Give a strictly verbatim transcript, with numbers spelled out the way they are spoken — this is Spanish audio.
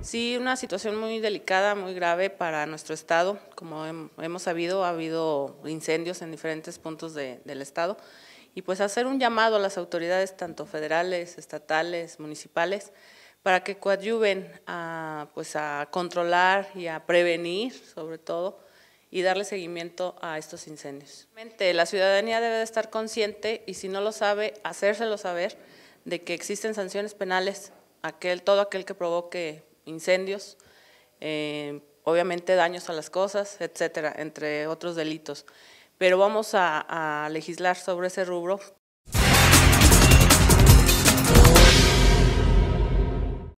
Sí, una situación muy delicada, muy grave para nuestro estado. Como hem- hemos sabido, ha habido incendios en diferentes puntos de- del estado y pues hacer un llamado a las autoridades tanto federales, estatales, municipales, para que coadyuven a, pues a controlar y a prevenir, sobre todo, y darle seguimiento a estos incendios. La ciudadanía debe de estar consciente y si no lo sabe, hacérselo saber de que existen sanciones penales, aquel, todo aquel que provoque incendios, eh, obviamente daños a las cosas, etcétera, entre otros delitos. Pero vamos a, a legislar sobre ese rubro